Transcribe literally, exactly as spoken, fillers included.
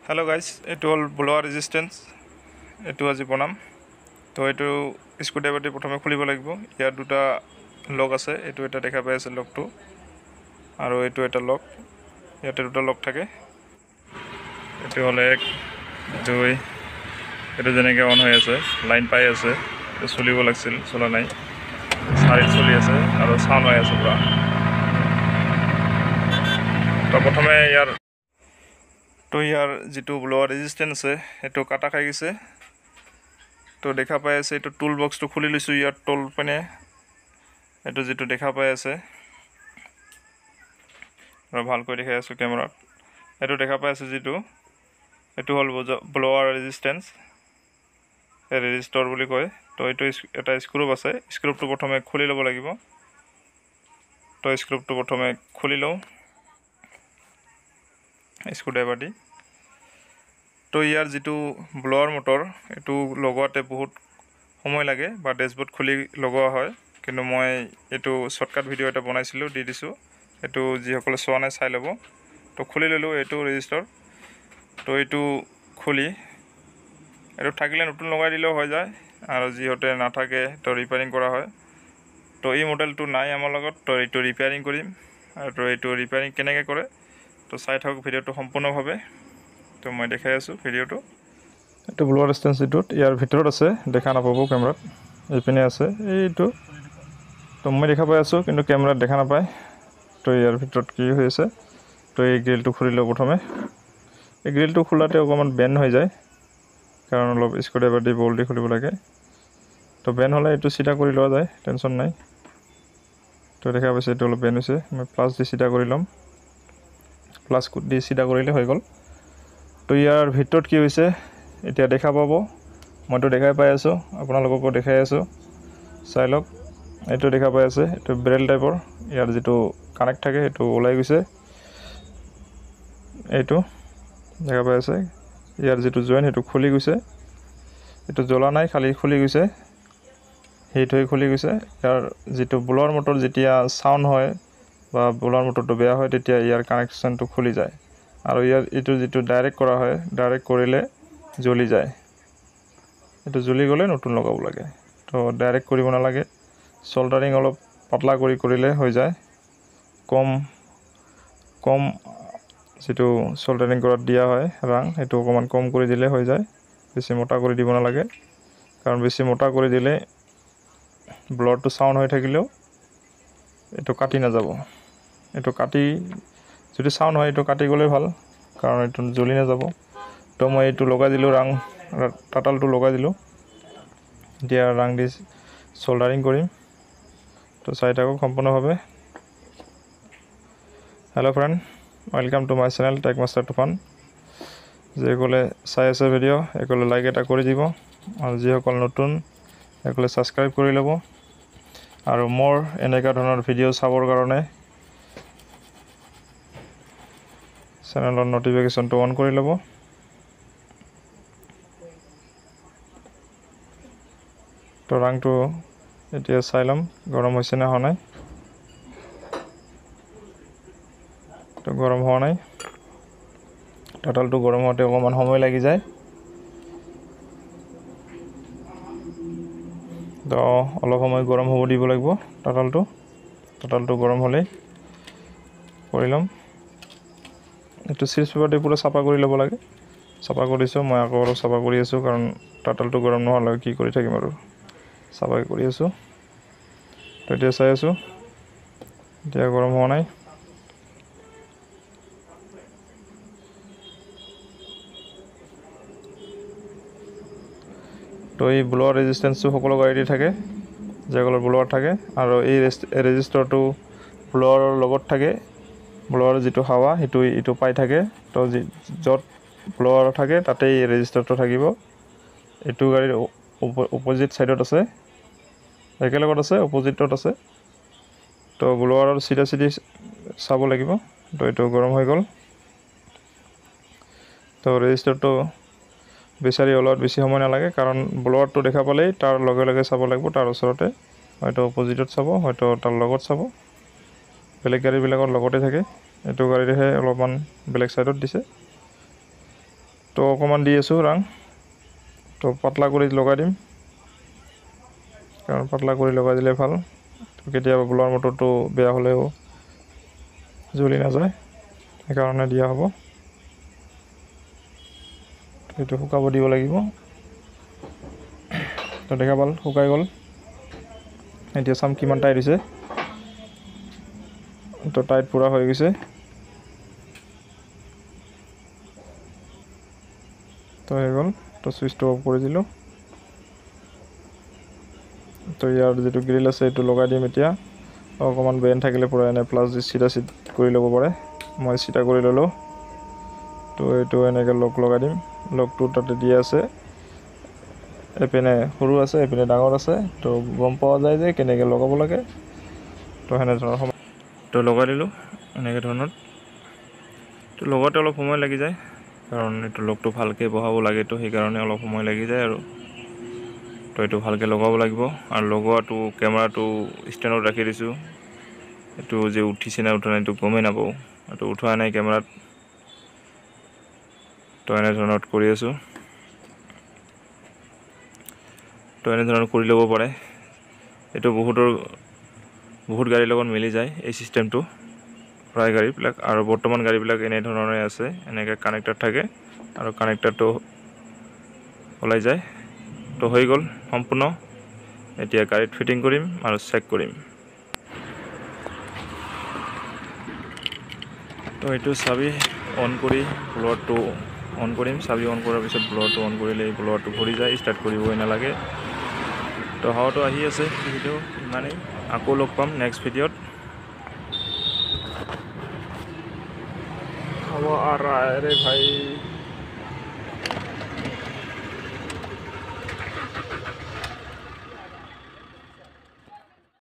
Hello guys, এইটো হ'ল ব্লোৱাৰ resistance. এইটো আজি বনাম। তো এইটো স্ক্ৰুড্ৰাইভাৰটি প্ৰথমে খুলিব লাগিব। ইয়াৰ দুটা লক আছে, এইটো এটা দেখা পাই আছে লকটো, আৰু এইটো এটা লক। ইয়াতে দুটা লক থাকে। এইটো হ'ল এক দুই, এইটো যেনেকৈ অন হৈ আছে, লাইন পাই আছে, এইটো চলিব লাগিছিল, চলা নাই, চাৰিত চলি আছে আৰু চাউণ্ড হৈ আছে পুৰা। তো প্ৰথমে ইয়াৰ তো ইয়াৰ যিটো ব্লোৱাৰ ৰেজিষ্টেন্স আছে সেইটো কাটা খাই গৈছে। তো দেখা পাই আছে এইটো টুল বক্সটো খুলি লৈছোঁ। ইয়াৰ তল পিনে এইটো যিটো দেখা পাই আছে, আৰু ভালকৈ দেখাই আছোঁ কেমেৰাত, এইটো দেখা পাই আছে যিটো, এইটো হ'ল ব্লোৱাৰ ৰেজিষ্টেন্স, এই ৰেজিষ্টৰ বুলি কয়। তো এইটো এটা স্ক্ৰুপ আছে, স্ক্ৰুপটো প্ৰথমে খুলি ল'ব লাগিব। তো স্ক্ৰুপটো প্ৰথমে খুলি লওঁ স্ক্ৰুড্ৰাইভাৰ দি। তো ইয়াৰ যিটো ব্লোৱাৰ মটৰ, এইটো লগোৱাতে বহুত সময় লাগে, বা ডেছবৰ্ড খুলি লগোৱা হয়, কিন্তু মই এইটো শ্বৰ্টকাট ভিডিঅ' এটা বনাইছিলোঁ, দি দিছোঁ। এইটো যিসকলে চোৱা নাই চাই ল'ব। তো খুলি ল'লোঁ এইটো ৰেজিষ্টৰ। তো এইটো খুলি এইটো থাকিলে নতুন লগাই দিলেও হৈ যায়, আৰু যিহঁতে নাথাকে তো ৰিপেয়াৰিং কৰা হয়। তো এই মডেলটো নাই আমাৰ লগত, তো এইটো ৰিপেয়াৰিং কৰিম। আৰু এইটো ৰিপেয়াৰিং কেনেকৈ কৰে তো চাই থাকক ভিডিঅ'টো সম্পূৰ্ণভাৱে। তো মই দেখাই আছোঁ ভিডিঅ'টো। এইটো ব্লোৱাৰ ৰেজিষ্টেন্সটোত ইয়াৰ ভিতৰত আছে, দেখা নাপাব কেমেৰাত, এইপিনে আছে এইটো। তো মই দেখা পাই আছোঁ, কিন্তু কেমেৰাত দেখা নাপায়। তো ইয়াৰ ভিতৰত কি হৈ আছে, তো এই গ্ৰিলটো খুলি লওঁ প্ৰথমে। এই গ্ৰিলটো খোলাতে অকণমান বেণ্ড হৈ যায়, কাৰণ অলপ স্ক্ৰুড্ৰাইভাৰ দি বল্ট দি খুলিব লাগে। তো বেণ্ড হ'লে এইটো চিধা কৰি লোৱা যায়, টেনশ্যন নাই। তো দেখা পাইছে এইটো অলপ বেণ্ড হৈছে, মই প্লাছ দি চিধা কৰি ল'ম। প্লাছ দি চিধা কৰিলে হৈ গ'ল। তো ইয়াৰ ভিতৰত কি হৈছে এতিয়া দেখা পাব, মইতো দেখাই পাই আছোঁ, আপোনালোককো দেখাই আছোঁ, চাই লওক। এইটো দেখা পাই আছে, এইটো বেৰেল টাইপৰ, ইয়াৰ যিটো কানেক্ট থাকে সেইটো ওলাই গৈছে। এইটো দেখা পাই আছে, ইয়াৰ যিটো জইন সেইটো খুলি গৈছে। এইটো জ্বলা নাই, খালি খুলি গৈছে, হিট হৈ খুলি গৈছে। ইয়াৰ যিটো ব্লোৱাৰ মটৰ যেতিয়া চাউণ্ড হয় বা ব্লোৱাৰ মটৰটো বেয়া হয়, তেতিয়া ইয়াৰ কানেকশ্যনটো খুলি যায়, আৰু ইয়াৰ এইটো যিটো ডাইৰেক্ট কৰা হয়, ডাইৰেক্ট কৰিলে জ্বলি যায়। এইটো জ্বলি গ'লে নতুন লগাব লাগে। তো ডাইৰেক্ট কৰিব নালাগে, চল্ডাৰিং অলপ পাতলা কৰি কৰিলে হৈ যায়। কম কম যিটো চল্ডাৰিং কৰাত দিয়া হয় ৰাং, সেইটো অকণমান কম কৰি দিলে হৈ যায়। বেছি মোটা কৰি দিব নালাগে, কাৰণ বেছি মোটা কৰি দিলে ব্লৰটো চাউণ্ড হৈ থাকিলেও এইটো কাটি নাযাব। এইটো কাটি যদি চাউণ্ড হয়, এইটো কাটি গ'লে ভাল, কাৰণ এইটো জ্বলি নাযাব। তো মই এইটো লগাই দিলোঁ, ৰাং টাটালটো লগাই দিলোঁ। এতিয়া ৰাং দি চল্ডাৰিং কৰিম। তো চাই থাকক সম্পূৰ্ণভাৱে। Hello' friend, welcome to my channel tech master Toofan. যিসকলে চাই আছে ভিডিঅ', সকলে লাইক এটা কৰি দিব, আৰু যিসকল নতুন সকলে ছাবস্ক্ৰাইব কৰি ল'ব। আৰু মোৰ এনেকুৱা ধৰণৰ ভিডিঅ' চাবৰ কাৰণে চেনেলৰ নটিফিকেশ্যনটো অন কৰি ল'ব। তো ৰাংটো এতিয়া চাই ল'ম গৰম হৈছে নে হোৱা নাই। তো গৰম হোৱা নাই, টাটালটো গৰম হওঁতে অকণমান সময় লাগি যায়। তো অলপ সময় গৰম হ'ব দিব লাগিব টাটালটো। টাটালটো গৰম হ'লেই কৰি ল'ম। এইটো চিজ পেপাৰ দি পূৰা চাফা কৰি ল'ব লাগে। চাফা কৰিছোঁ, মই আকৌ অলপ চাফা কৰি আছোঁ, কাৰণ টাটালটো গৰম নহ'লে কি কৰি থাকিম আৰু, চাফাই কৰি আছোঁ। তো এতিয়া চাই আছোঁ, এতিয়া গৰম হোৱা নাই। তো এই ব্লোৱাৰ ৰেজিষ্টেন্সটো সকলো গাড়ীতে থাকে, যিসকলৰ ব্লোৱাৰ থাকে, আৰু এই ৰেজিষ্টৰটো ব্লোৱাৰৰ লগত থাকে। ব্লোৱাৰ যিটো হাৱা সেইটো এইটো পাই থাকে। তো য'ত ব্লোৱাৰ থাকে তাতেই ৰেজিষ্টৰটো থাকিব। এইটো গাড়ীৰ অপজিট ছাইডত আছে, একেলগত আছে, অপজিটত আছে। তো ব্লোৱাৰৰ চিধা চিধি চাব লাগিব। তো এইটো গৰম হৈ গ'ল। তো ৰেজিষ্টৰটো বিচাৰি ওলোৱাত বেছি সময় নালাগে, কাৰণ ব্লোৱাৰটো দেখা পালেই তাৰ লগে লগে চাব লাগিব, তাৰ ওচৰতে, হয়তো অপজিটত চাব, হয়তো তাৰ লগত চাব। বেলেগ গাড়ীবিলাকৰ লগতে থাকে, এইটো গাড়ীৰহে অলপমান বেলেগ ছাইডত দিছে। তো অকণমান দি আছোঁ ৰাং। তো পাতলা কৰি লগাই দিম, কাৰণ পাতলা কৰি লগাই দিলে ভাল। কেতিয়াবা ব্ল'ৱাৰ মটৰটো বেয়া হ'লেও জ্বলি নাযায়, সেইকাৰণে দিয়া হ'ব। এইটো শুকাব দিব লাগিব। তো দেখা পাল শুকাই গ'ল। এতিয়া চাম কিমান টাইট হৈছে। তো টাইট পূৰা হৈ গৈছে। তো হৈ গ'ল। তো চুইচটো অফ কৰি দিলোঁ। তো ইয়াৰ যিটো গ্ৰিল আছে এইটো লগাই দিম এতিয়া। অকণমান বেণ্ড থাকিলে পূৰা এনে প্লাছ দি চিধা চিধ কৰি ল'ব পাৰে। মই চিধা কৰি ল'লোঁ। তো এইটো এনেকৈ লক লগাই দিম। লকটো তাতে দিয়া আছে, এইপিনে সৰু আছে এইপিনে ডাঙৰ আছে। তো গম পোৱা যায় যে কেনেকৈ লগাব লাগে। তো সেনে ধৰণৰ সময় তো লগাই দিলোঁ এনেকৈ ধৰণৰ। তো লগতে অলপ সময় লাগি যায়, কাৰণ এইটো লকটো ভালকৈ বহাব লাগে, তো সেইকাৰণে অলপ সময় লাগি যায় আৰু। তো এইটো ভালকৈ লগাব লাগিব। আৰু লগোৱাটো কেমেৰাটো ষ্টেণ্ডত ৰাখি দিছোঁ। এইটো যে উঠিছে নে উঠা নাই এইটো গমেই নাপাওঁ, এইটো উঠোৱা নাই কেমেৰাত। তো এনেধৰণত কৰি আছোঁ। তো এনেধৰণৰ কৰি ল'ব পাৰে। এইটো বহুতৰ বহুত গাড়ীৰ লগত মিলি যায় এই চিষ্টেমটো, প্ৰায় গাড়ীবিলাক। আৰু বৰ্তমান গাড়ীবিলাক এনেধৰণে আছে, এনেকৈ কানেক্টাৰ থাকে আৰু কানেক্টাৰটো ওলাই যায়। তো হৈ গ'ল সম্পূৰ্ণ। এতিয়া গাড়ীত ফিটিং কৰিম আৰু চেক কৰিম। তো এইটো চাবি অন কৰি ব্ল'ৱাৰটো অন কৰিম। চাবি অন কৰাৰ পিছত ব্ল'ৱাৰটো অন কৰিলে এই ব্ল'ৱাৰটো ভৰি যায়, ষ্টাৰ্ট কৰিবই নালাগে। তো হাৱাটো আহি আছে। ভিডিঅ' ইমানেই, আকৌ লগ পাম নেক্সট ভিডিঅ'ত। হাৱা আ ৰা হে ৰে ভাই।